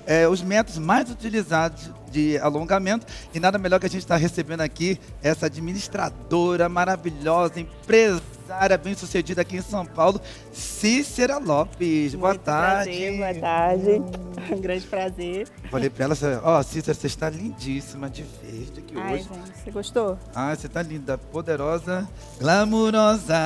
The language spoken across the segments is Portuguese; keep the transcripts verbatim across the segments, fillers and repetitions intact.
é, os métodos mais utilizados de alongamento. E nada melhor que a gente estar recebendo aqui essa administradora maravilhosa, empresária bem-sucedida aqui em São Paulo, Cícera Lopes. Muito boa tarde. Prazer, boa tarde. Um grande prazer. Falei pra ela, ó, oh, Cícera, você está lindíssima de verde aqui Ai, hoje. gente, você gostou? Ah, você está linda, poderosa, glamurosa.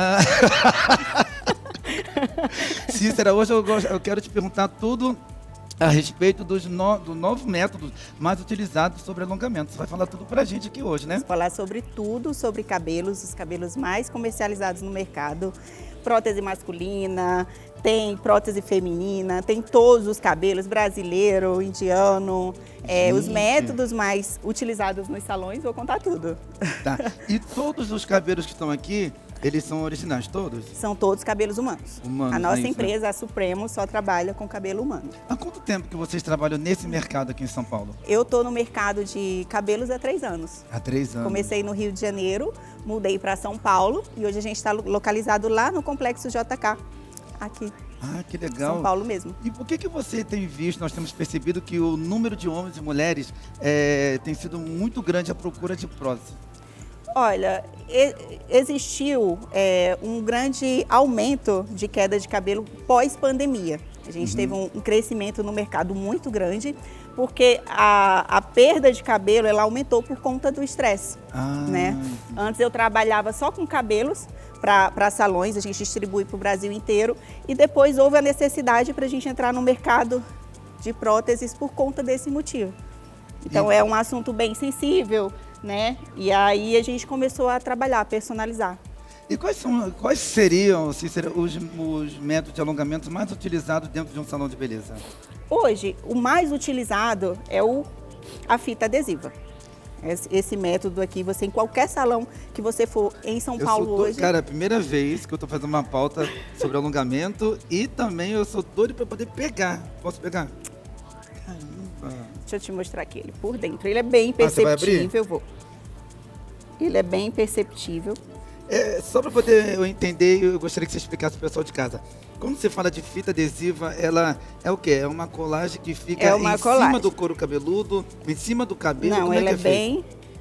Cícera, hoje eu, gosto, eu quero te perguntar tudo a respeito dos no, do novo método mais utilizado sobre alongamento. Você vai falar tudo pra gente aqui hoje, né? Vou falar sobre tudo, sobre cabelos, os cabelos mais comercializados no mercado. Prótese masculina, tem prótese feminina, tem todos os cabelos, brasileiro, indiano, é, os métodos mais utilizados nos salões, vou contar tudo. Tá. E todos os cabelos que estão aqui, eles são originais, todos? São todos cabelos humanos. Humanos, a nossa é isso, empresa, né? a Supremo, só trabalha com cabelo humano. Há quanto tempo que vocês trabalham nesse mercado aqui em São Paulo? Eu estou no mercado de cabelos há três anos. Há três anos. Comecei no Rio de Janeiro, mudei para São Paulo e hoje a gente está localizado lá no Complexo J K, aqui. Ah, que legal. São Paulo mesmo. E por que que você tem visto, nós temos percebido que o número de homens e mulheres é, tem sido muito grande a procura de prótese? Olha, existiu é, um grande aumento de queda de cabelo pós-pandemia. A gente uhum. teve um, um crescimento no mercado muito grande, porque a, a perda de cabelo ela aumentou por conta do estresse. Ah, né? Antes eu trabalhava só com cabelos para salões, a gente distribui para o Brasil inteiro, e depois houve a necessidade para a gente entrar no mercado de próteses por conta desse motivo. Então e... é um assunto bem sensível, né? E aí a gente começou a trabalhar, a personalizar. E quais, são, quais seriam, Cícera, os, os métodos de alongamento mais utilizados dentro de um salão de beleza? Hoje, o mais utilizado é o, a fita adesiva. Esse, esse método aqui, você em qualquer salão que você for em São eu Paulo sou doido, hoje... Cara, é a primeira vez que eu estou fazendo uma pauta sobre alongamento e também eu sou doido para poder pegar. Posso pegar? Caramba! Deixa eu te mostrar aqui ele por dentro. Ele é bem Ah, você vai abrir? perceptível. Vou. Ele é bem perceptível. É, só para poder eu entender, eu gostaria que você explicasse para o pessoal de casa. Quando você fala de fita adesiva, ela é o quê? É uma colagem que fica é uma em colagem. cima do couro cabeludo, em cima do cabelo? Não, Como ela é, é, que é bem...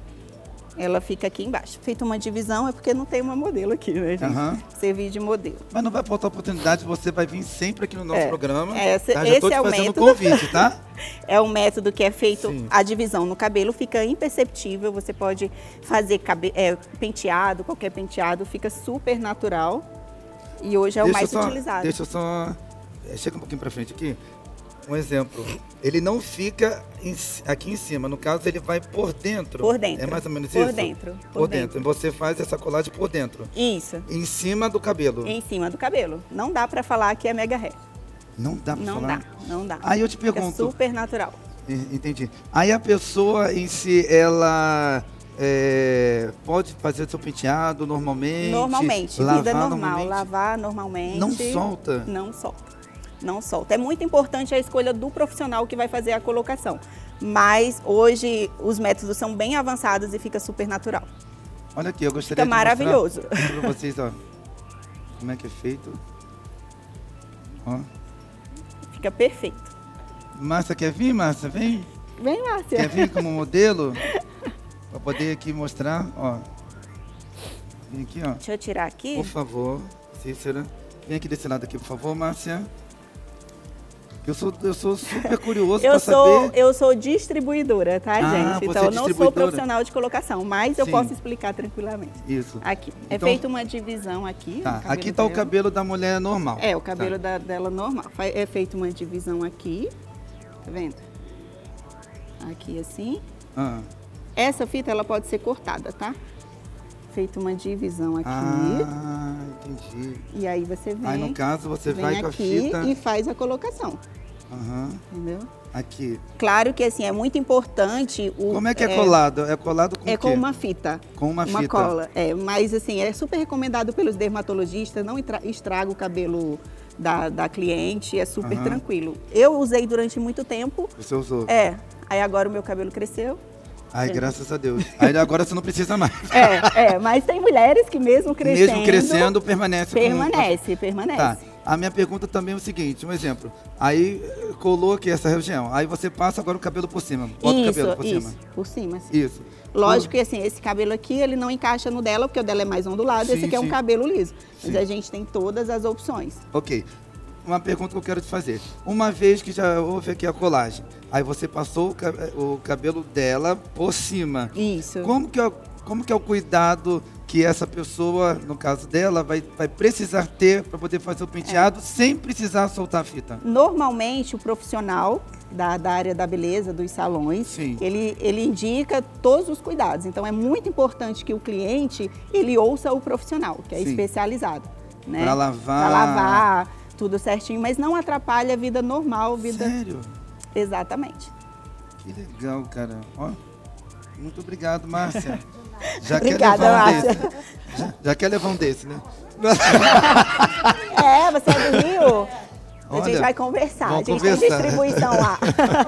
Ela fica aqui embaixo. Feita uma divisão, é porque não tem uma modelo aqui, né, gente? Uhum. Servir de modelo. Mas não vai faltar oportunidade, você vai vir sempre aqui no nosso é. programa. Essa, tá? Já esse tô te é o fazendo método. convite, tá? É um método que é feito, Sim. a divisão no cabelo fica imperceptível, você pode fazer cabe, é, penteado, qualquer penteado, fica super natural. E hoje é deixa o mais só, utilizado. Deixa eu só... Chega um pouquinho pra frente aqui. Um exemplo, ele não fica em, aqui em cima, no caso ele vai por dentro. Por dentro. É mais ou menos por isso? Dentro, por, por dentro. dentro. E você faz essa colagem por dentro. Isso. Em cima do cabelo. Em cima do cabelo. Não dá pra falar que é mega hair. Não dá pra não falar? Não dá, não dá. Aí eu te pergunto... Fica super natural. Entendi. Aí a pessoa em si, ela... É, pode fazer seu penteado normalmente? Normalmente, lavar vida normal, normalmente? lavar normalmente. Não solta? Não solta. Não solta. É muito importante a escolha do profissional que vai fazer a colocação. Mas hoje os métodos são bem avançados e fica super natural. Olha aqui, eu gostaria fica de maravilhoso. mostrar para vocês, ó, como é que é feito. Ó. Fica perfeito. Márcia, quer vir, Márcia? Vem. Vem, Márcia. Quer vir como modelo? Para poder aqui mostrar, ó. Vem aqui, ó. Deixa eu tirar aqui. Por favor, Cícera. Vem aqui desse lado aqui, por favor, Márcia. Eu sou, eu sou super curioso para saber... Eu sou distribuidora, tá, ah, gente? Então eu não sou profissional de colocação, mas eu Sim. posso explicar tranquilamente. Isso. Aqui. É então, feita uma divisão aqui. Tá. Aqui está o cabelo da mulher normal. É, o cabelo tá. da, dela normal. É feita uma divisão aqui. Tá vendo? Aqui assim. Ah. Essa fita, ela pode ser cortada, tá? Feita uma divisão aqui. Ah, entendi. E aí você vem... Aí, no caso, você vem vai com a fita... e faz a colocação. Aham. Entendeu? Aqui. Claro que, assim, é muito importante... O, Como é que é, é colado? É colado com É o quê? com uma fita. Com uma, uma fita. Uma cola. É, mas, assim, é super recomendado pelos dermatologistas, não estraga o cabelo da, da cliente, é super uhum. tranquilo. Eu usei durante muito tempo. Você usou? É. Aí agora o meu cabelo cresceu. Ai, graças a Deus. Aí agora você não precisa mais. É, é, mas tem mulheres que mesmo crescendo... Mesmo crescendo, permanece. Permanece, com... permanece. Tá. A minha pergunta também é o seguinte, um exemplo. Aí colou aqui essa região, aí você passa agora o cabelo por cima. Bota isso, o cabelo por isso, cima. por cima. Sim. Isso. Lógico que assim, esse cabelo aqui, ele não encaixa no dela, porque o dela é mais ondulado, Sim, esse aqui é um sim. cabelo liso. Mas Sim. a gente tem todas as opções. Ok. Uma pergunta que eu quero te fazer. Uma vez que já houve aqui a colagem, aí você passou o, ca- o cabelo dela por cima. Isso. Como que, é, o- como que é o cuidado que essa pessoa, no caso dela, vai, vai precisar ter para poder fazer o penteado sem precisar soltar a fita? Normalmente, o profissional da, da área da beleza, dos salões, Sim. ele, ele indica todos os cuidados. Então, é muito importante que o cliente, ele ouça o profissional, que é Sim. especializado. Né? Pra lavar. Pra lavar, tudo certinho, mas não atrapalha a vida normal, vida... Sério? Exatamente. Que legal, cara. Ó, muito obrigado, Márcia. Já Obrigada, quer levar um Márcia. desse. Já, já quer levar um desse, né? É, você é do Rio? a Olha, gente vai conversar, a vamos gente conversar. tem distribuição lá.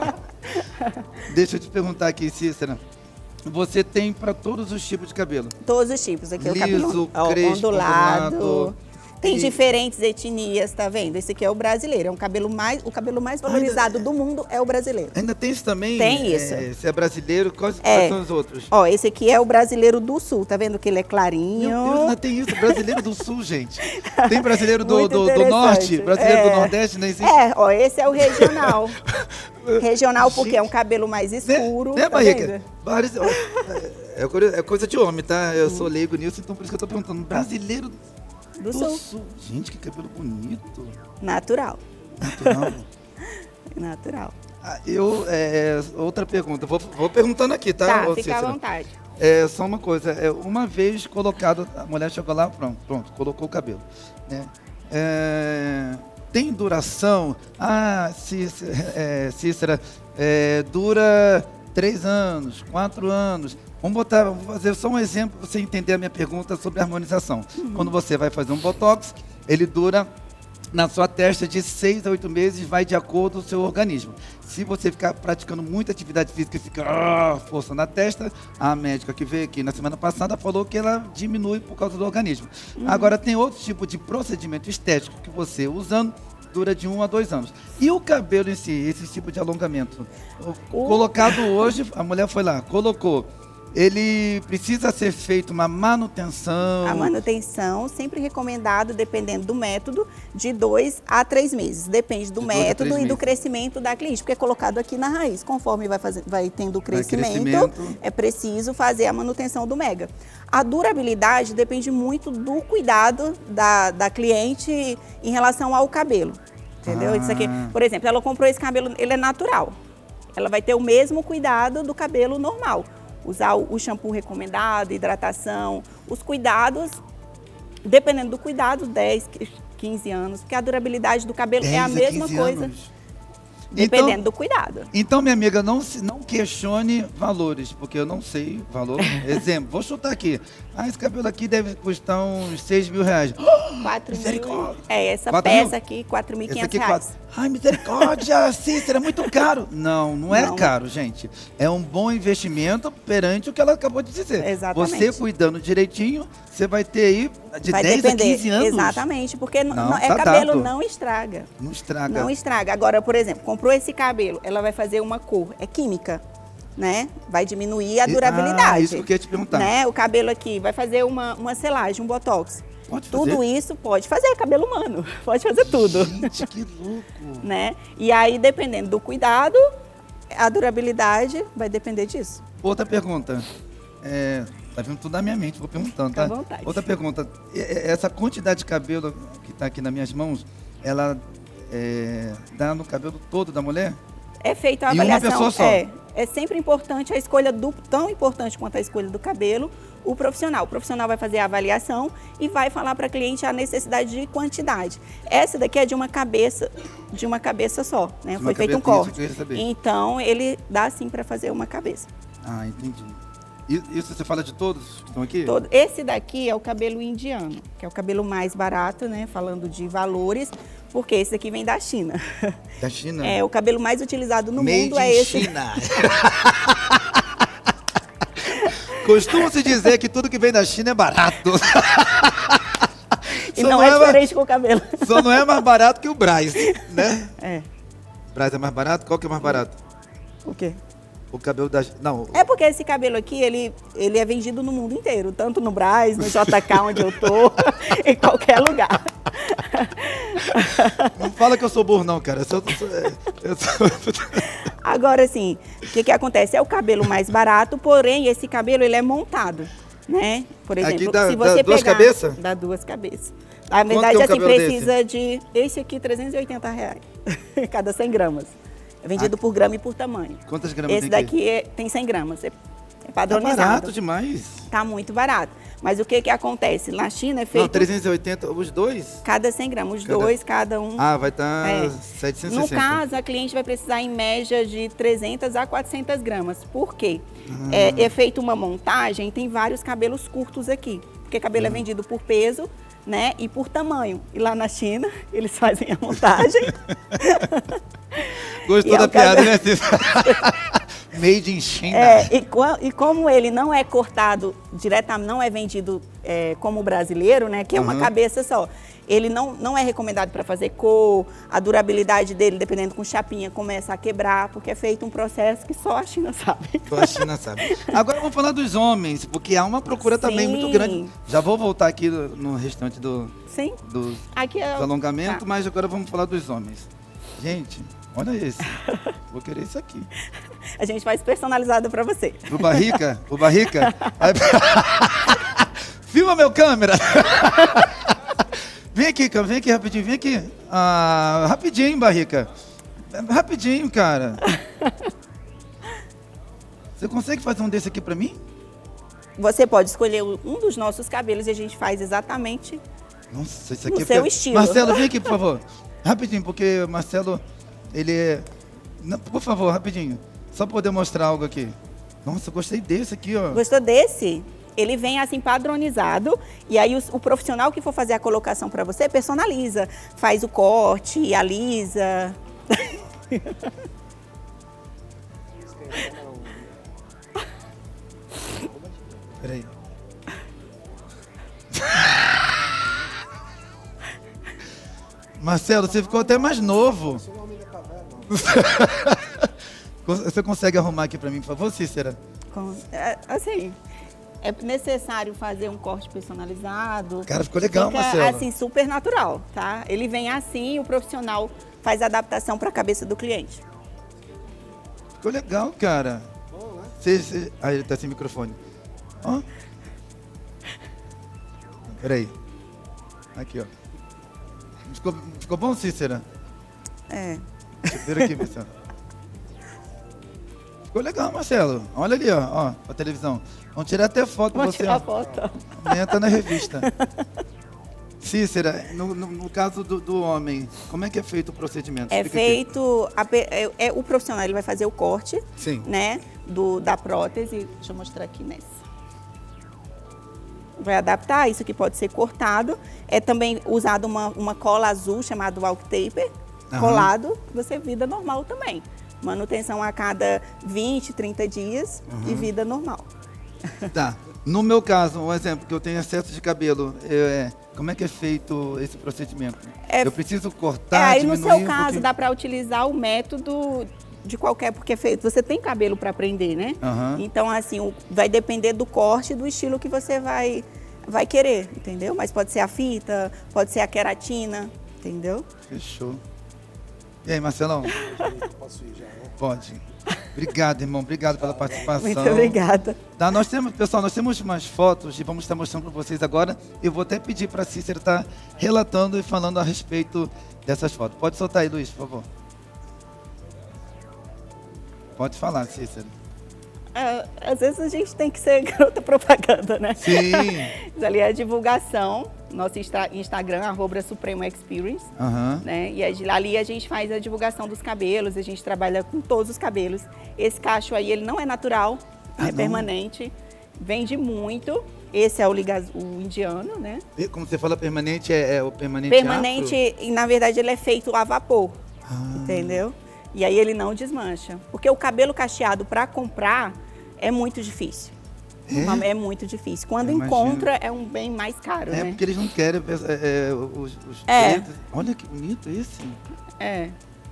Deixa eu te perguntar aqui, Cícera. Você tem para todos os tipos de cabelo? Todos os tipos. Aqui é o Liso, cabelo crespo, ondulado. ondulado. Tem E- diferentes etnias, tá vendo? Esse aqui é o brasileiro. É um cabelo mais, o cabelo mais valorizado do mundo é o brasileiro. Ainda tem isso também? Tem isso. É, se é brasileiro, quais, É. quais são os outros? Ó, esse aqui é o brasileiro do sul, tá vendo que ele é clarinho? Meu Deus, ainda tem isso. Brasileiro do Sul, gente. Tem brasileiro do, Muito do, do interessante. Norte? Brasileiro do É. Nordeste, não existe? É, ó, esse é o regional. Regional porque é um cabelo mais Né, escuro, né, tá Barriga? vendo? Vários- É, é coisa- é coisa de homem, tá? Eu sou leigo nisso, então por isso que eu tô perguntando. Brasileiro Do do sul. Sul. Gente, que cabelo bonito. Natural. Natural. Natural. Ah, eu, é, outra pergunta. Vou, vou perguntando aqui, tá? Tá, ô, fica à Cícera? vontade. É, só uma coisa. É, uma vez colocado, a mulher chegou lá, pronto, pronto, colocou o cabelo. Né? É, tem duração? Ah, Cícera, é, Cícera é, dura três anos, quatro anos. Vamos botar, vou fazer só um exemplo para você entender a minha pergunta sobre harmonização. Uhum. Quando você vai fazer um botox, ele dura na sua testa de seis a oito meses, vai de acordo com o seu organismo. Se você ficar praticando muita atividade física e fica ah, força na testa, a médica que veio aqui na semana passada falou que ela diminui por causa do organismo. Uhum. Agora tem outro tipo de procedimento estético que você usando dura de um a dois anos. E o cabelo em si, esse tipo de alongamento, o- O- colocado hoje, a mulher foi lá, colocou. Ele precisa ser feito uma manutenção. A manutenção, sempre recomendado, dependendo do método, de dois a três meses. Depende do De dois a método três e do meses. crescimento da cliente, porque é colocado aqui na raiz. Conforme vai, fazer, vai tendo o Vai crescimento, crescimento. é preciso fazer a manutenção do mega. A durabilidade depende muito do cuidado da, da cliente em relação ao cabelo. Entendeu? Ah. Isso aqui, por exemplo, ela comprou esse cabelo, ele é natural. Ela vai ter o mesmo cuidado do cabelo normal. Usar o o shampoo recomendado, hidratação, os cuidados, dependendo do cuidado, dez, quinze anos, porque a durabilidade do cabelo é a dez a mesma quinze coisa, anos. dependendo Então, do cuidado. então, minha amiga, não, se, não questione valores, porque eu não sei valor. Exemplo, vou chutar aqui. Ah, esse cabelo aqui deve custar uns seis mil reais. quatro mil. misericórdia. É, essa Quatro peça mil? aqui, quatro mil e Esse quinhentos aqui reais. quatro. Ai, misericórdia, Cícera, é muito caro. Não, não é Não. caro, gente. É um bom investimento perante o que ela acabou de dizer. Exatamente. Você cuidando direitinho, você vai ter aí de Vai dez depender. a quinze anos. Exatamente, porque n- Não, não, é tá cabelo, dado. não estraga. Não estraga. Não estraga. Agora, por exemplo, comprou esse cabelo, ela vai fazer uma cor, é química, né? Vai diminuir a E- durabilidade. Ah, isso que eu queria te perguntar. Né? O cabelo aqui vai fazer uma, uma selagem, um botox. Pode fazer? Tudo isso pode fazer, é cabelo humano, pode fazer tudo. Gente, que louco. Né? E aí, dependendo do cuidado, a durabilidade vai depender disso. Outra pergunta. É, tá vindo tudo na minha mente, vou perguntando, tá? Fica à vontade. Outra pergunta. E- e- Essa quantidade de cabelo que tá aqui nas minhas mãos, ela é, dá no cabelo todo da mulher? É feita a E uma avaliação. pessoa só? É, é sempre importante a escolha do, tão importante quanto a escolha do cabelo, o profissional. O profissional vai fazer a avaliação e vai falar para a cliente a necessidade de quantidade. Essa daqui é de uma cabeça, de uma cabeça só, né? De Foi uma feito um cabeça, isso corte. que eu queria saber. Então ele dá sim para fazer uma cabeça. Ah, entendi. E- Isso você fala de todos que estão aqui? Todo. Esse daqui é o cabelo indiano, que é o cabelo mais barato, né? Falando de valores, porque esse aqui vem da China. Da China? É, o cabelo mais utilizado no Made mundo é in esse. China. Costuma-se dizer que tudo que vem da China é barato. E não, não é, é diferente com o cabelo. Só não é mais barato que o Brás, né? É. Brás é mais barato? Qual que é mais barato? O quê? O cabelo da... Não. É porque esse cabelo aqui, ele, ele é vendido no mundo inteiro. Tanto no Brás, no J K, onde eu tô, em qualquer lugar. Não fala que eu sou burro, não, cara. Eu sou... Eu sou... Agora, assim, o que que acontece? É o cabelo mais barato, porém, esse cabelo, ele é montado, né? Por exemplo, aqui dá, se você dá duas pegar... cabeças? Dá duas cabeças. Na verdade, é um assim, precisa desse? de... Esse aqui, trezentos e oitenta reais. Cada cem gramas. É vendido aqui. por grama e por tamanho. Quantas gramas Esse tem daqui é, tem cem gramas. É, é padronizado. Tá barato demais. Tá muito barato. Mas o que que acontece? Na China é feito... Não, trezentos e oitenta, os dois? Cada cem gramas. Os cada... dois, cada um. Ah, vai estar é. setecentos e No sessenta. caso, a cliente vai precisar em média de trezentas a quatrocentas gramas. Por quê? Ah. É, é feita uma montagem, tem vários cabelos curtos aqui. Porque cabelo ah. é vendido por peso, né, e por tamanho. E lá na China, eles fazem a montagem. Gostou é da piada, cabelo... né, Cícera? Made in China. É, e, e como ele não é cortado diretamente, não é vendido é, como brasileiro, né, que é uma uhum. cabeça só. Ele não, não é recomendado para fazer cor, a durabilidade dele, dependendo com chapinha, começa a quebrar, porque é feito um processo que só a China sabe. Só a China sabe. Agora vamos falar dos homens, porque há uma procura Sim. também muito grande. Já vou voltar aqui no, no restante do, Sim. do, aqui é... do alongamento, tá. mas agora vamos falar dos homens. Gente, olha esse. Vou querer isso aqui. A gente faz personalizado para você. Pro Barrica? Pro Barrica? Filma meu câmera! Vem aqui, cara, vem aqui rapidinho, vem aqui. Ah, rapidinho, Barrica. Rapidinho, cara. Você consegue fazer um desse aqui pra mim? Você pode escolher um dos nossos cabelos e a gente faz exatamente Nossa, isso aqui no é seu pra... estilo. Marcelo, vem aqui, por favor. Rapidinho, porque o Marcelo, ele é... Não, por favor, rapidinho. Só pra poder mostrar algo aqui. Nossa, eu gostei desse aqui, ó. Gostou desse? Ele vem assim padronizado e aí o, o profissional que for fazer a colocação para você personaliza, faz o corte, alisa. Peraí. Marcelo, você ficou até mais novo. Você consegue arrumar aqui para mim, por favor, Cícera? É, assim... É necessário fazer um corte personalizado. Cara, ficou legal, Fica, Marcelo. assim, super natural, tá? Ele vem assim e o profissional faz a adaptação para a cabeça do cliente. Ficou legal, cara. Bom, né? Cê, cê... Ah, ele tá sem microfone. Ó. Peraí. Aqui, ó. Ficou, ficou bom, Cícera? É. Deixa eu ver aqui, Marcelo. Ficou legal, Marcelo. Olha ali, ó, ó, a televisão. Vamos tirar até foto pra Vamos você. tirar foto. Amanhã tá na revista. Cícera, no, no, no caso do, do homem, como é que é feito o procedimento? É Explica feito, a, é, é, o profissional ele vai fazer o corte, Sim. né, do, da prótese. Deixa eu mostrar aqui nessa. Vai adaptar, isso que pode ser cortado. É também usado uma, uma cola azul chamada walk taper, Aham. colado, você vida normal também. Manutenção a cada vinte, trinta dias uhum. e vida normal. Tá. No meu caso, um exemplo, que eu tenho excesso de cabelo, é, como é que é feito esse procedimento? É, eu preciso cortar, é, aí diminuir no seu um caso, pouquinho? dá para utilizar o método de qualquer, porque é feito, você tem cabelo para prender, né? Uhum. Então, assim, o, vai depender do corte e do estilo que você vai, vai querer, entendeu? Mas pode ser a fita, pode ser a queratina, entendeu? Fechou. E aí, Marcelão? Posso ir já, né? Pode. Obrigado, irmão. Obrigado pela participação. Muito obrigada. Tá, nós temos, pessoal, nós temos umas fotos e vamos estar mostrando para vocês agora. Eu vou até pedir para a Cícera estar relatando e falando a respeito dessas fotos. Pode soltar aí, Luiz, por favor. Pode falar, Cícera. É, às vezes a gente tem que ser garota propaganda, né? Sim. Isso ali é a divulgação. Nosso Insta Instagram, arroba Supremo Experience. Uhum. Né? E ali a gente faz a divulgação dos cabelos, a gente trabalha com todos os cabelos. Esse cacho aí, ele não é natural, ah, é não? permanente, vende muito. Esse é o, liga, o indiano, né? Como você fala permanente, é, é o permanente Permanente, afro? E na verdade ele é feito a vapor, ah. entendeu? E aí ele não desmancha. Porque o cabelo cacheado para comprar é muito difícil. É? É muito difícil. Quando Eu encontra, imagino. é um bem mais caro, É, né? porque eles não querem é, é, os, os É. pretos. Olha que bonito esse. É.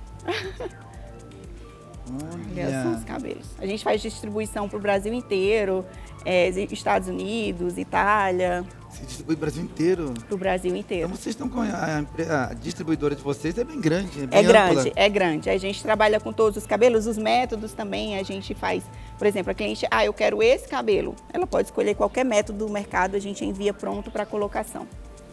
Olha só os Olha. cabelos. A gente faz distribuição para o Brasil inteiro, é, Estados Unidos, Itália, Se distribui o Brasil inteiro. para o Brasil Então inteiro. vocês estão com a, a, a distribuidora de vocês é bem grande, é bem É grande, ampla. é grande. A gente trabalha com todos os cabelos, os métodos também a gente faz. Por exemplo, a cliente, ah, eu quero esse cabelo. Ela pode escolher qualquer método do mercado, a gente envia pronto para colocação.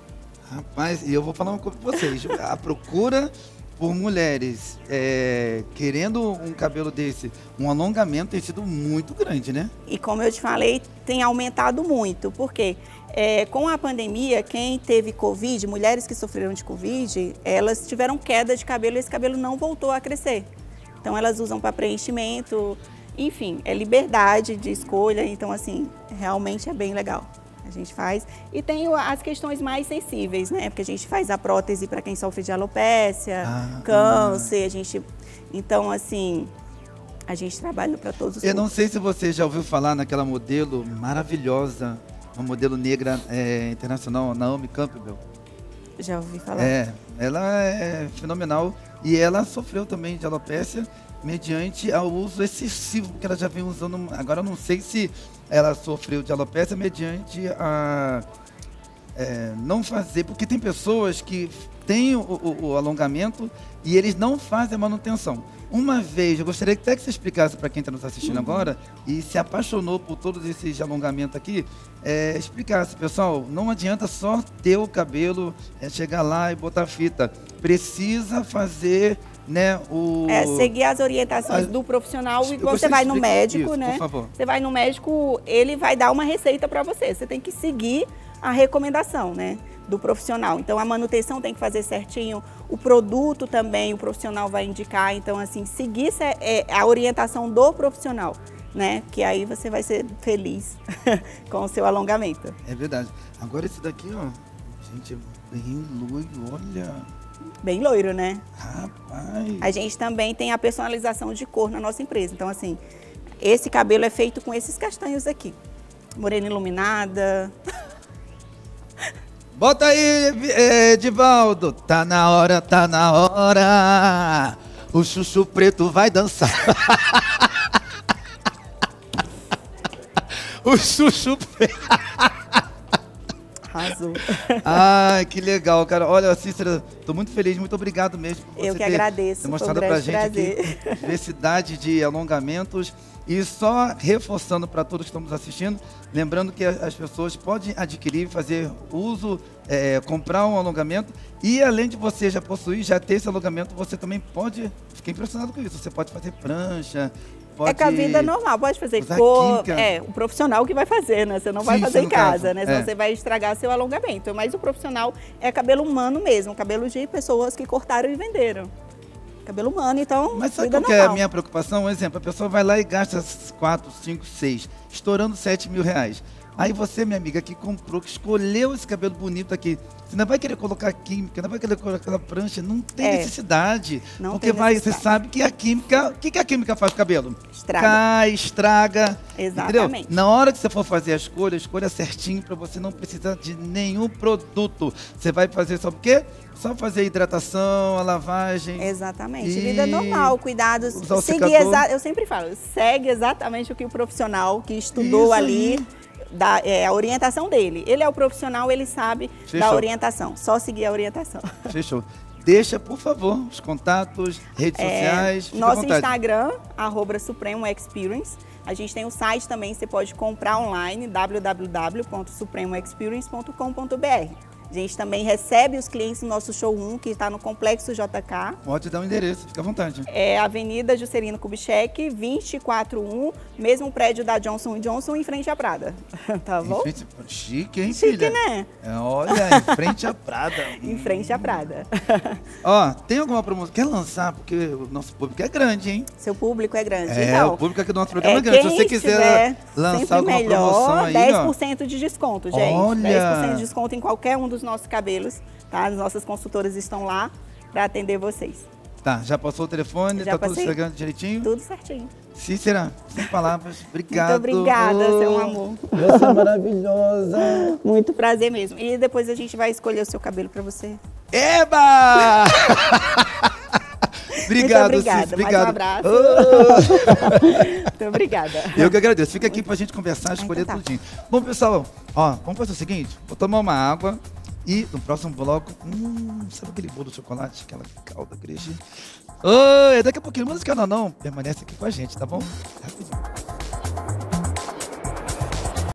Rapaz, e eu vou falar uma coisa pra vocês. A procura por mulheres é, querendo um cabelo desse, um alongamento tem sido muito grande, né? E como eu te falei, tem aumentado muito, porque é, com a pandemia, quem teve Covid, mulheres que sofreram de Covid, elas tiveram queda de cabelo e esse cabelo não voltou a crescer. Então elas usam para preenchimento, enfim, é liberdade de escolha, então assim, realmente é bem legal. A gente faz. E tem o- as questões mais sensíveis, né? Porque a gente faz a prótese para quem sofre de alopécia, Ah, câncer, a gente... Então, assim, a gente trabalha para todos os Eu não públicos. sei se você já ouviu falar naquela modelo maravilhosa, uma modelo negra é, internacional, Naomi Campbell. Já ouvi falar. É, ela é fenomenal e ela sofreu também de alopécia mediante ao uso excessivo que ela já vem usando. Agora eu não sei se ela sofreu de alopécia mediante a é, não fazer, porque tem pessoas que têm o, o- o alongamento e eles não fazem a manutenção. Uma vez, eu gostaria até que você explicasse para quem está nos assistindo agora e se apaixonou por todos esses alongamentos aqui, é, explicasse, pessoal, não adianta só ter o cabelo, é, chegar lá e botar fita. Precisa fazer, né, o... É, seguir as orientações Ah, do profissional, eu igual gostaria você vai de no explicar médico, isso, né? por favor. Você vai no médico, ele vai dar uma receita para você. Você tem que seguir a recomendação, né, do profissional. Então a manutenção tem que fazer certinho, o produto também o profissional vai indicar. Então assim, seguir se- é, a orientação do profissional, né? Que aí você vai ser feliz com o seu alongamento. É verdade. Agora esse daqui, ó, gente, é bem loiro, olha, Bem loiro, né? rapaz. A gente também tem a personalização de cor na nossa empresa. Então, assim, esse cabelo é feito com esses castanhos aqui. Morena iluminada. Bota aí, eh, Edivaldo. Tá na hora, tá na hora. O chuchu preto vai dançar. O chuchu preto. Arrasou. Ai, que legal, cara. Olha, Cícera, tô muito feliz, muito obrigado mesmo por você Eu que ter agradeço, foi um demonstrado pra grande gente aqui prazer. diversidade de alongamentos. E só reforçando para todos que estamos assistindo, lembrando que a- as pessoas podem adquirir, fazer uso, é, comprar um alongamento e além de você já possuir, já ter esse alongamento, você também pode, fiquei impressionado com isso, você pode fazer prancha, pode... É com a vida normal, pode fazer usar cor. química. É, o profissional que vai fazer, né? Você não vai Sim, fazer sim, em no casa, caso, né? Senão é. você vai estragar seu alongamento. Mas o profissional é cabelo humano mesmo, cabelo de pessoas que cortaram e venderam. Cabelo humano, então, Mas sabe vida qual que é a normal. minha preocupação? Um exemplo, a pessoa vai lá e gasta quatro, cinco, seis, estourando sete mil reais. Aí você, minha amiga, que comprou, que escolheu esse cabelo bonito aqui, você não vai querer colocar química, não vai querer colocar aquela prancha, não tem É. necessidade. Não porque tem vai, você necessidade. sabe que a química, o que, que a química faz com o cabelo? Estraga. Cai, estraga. Exatamente. Entendeu? Na hora que você for fazer a escolha, escolha certinho para você não precisar de nenhum produto. Você vai fazer só o quê? Só fazer a hidratação, a lavagem. Exatamente. E Vida normal, cuidados. usar o Seguir secador. exa- eu sempre falo, segue exatamente o que o profissional que estudou Isso ali, aí. dá, é, a orientação dele. Ele é o profissional, ele sabe Fechou. da orientação. Só seguir a orientação. Fechou. Deixa, por favor, os contatos, redes É, sociais. Fique à nosso vontade. Instagram, arroba Supremo Experience. A gente tem o site também, você pode comprar online, w w w ponto supremo experience ponto com ponto b r. A gente também recebe os clientes no nosso showroom, que está no Complexo J K. Pode dar um endereço, fica à vontade. É Avenida Juscelino Kubitschek, vinte e quatro um, mesmo prédio da Johnson e Johnson, em frente à Prada. Tá Em bom? frente- Chique, hein, Chique, filha? né? É, olha, em frente à Prada. Em frente à Prada. Ó, tem alguma promoção? Quer lançar? Porque o nosso público é grande, hein? Seu público é grande. É, então, o público aqui do nosso programa é, é, grande. Se quem você quiser estiver lançar sempre alguma melhor, promoção aí, dez ó. por cento de desconto, gente. Olha! dez por cento de desconto em qualquer um dos nossos cabelos, tá? As nossas consultoras estão lá para atender vocês. Tá, já passou o telefone, Já tá tudo passei. chegando direitinho? Tudo certinho. Cícera, sem palavras, obrigado. Muito obrigada, oh, seu amor. Você é maravilhosa. Muito prazer mesmo. E depois a gente vai escolher o seu cabelo para você. Eba! Obrigado, Muito obrigada. Cícera. Obrigado. Mais um abraço. Oh. Muito obrigada. Eu que agradeço. Fica aqui pra gente conversar, escolher então tá. tudinho. Bom, pessoal, ó, vamos fazer o seguinte. Vou tomar uma água e no próximo bloco, hum, sabe aquele bolo de chocolate, aquela calda, Cris? Oi, daqui a pouquinho, música não, não, permanece aqui com a gente, tá bom? Rapidinho.